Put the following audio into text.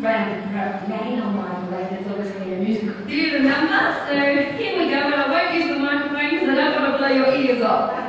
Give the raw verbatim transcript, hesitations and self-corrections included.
round the main on microwave. It's obviously a musical theatre number, so here we go, but I won't use the microphone because I don't want to blow your ears off.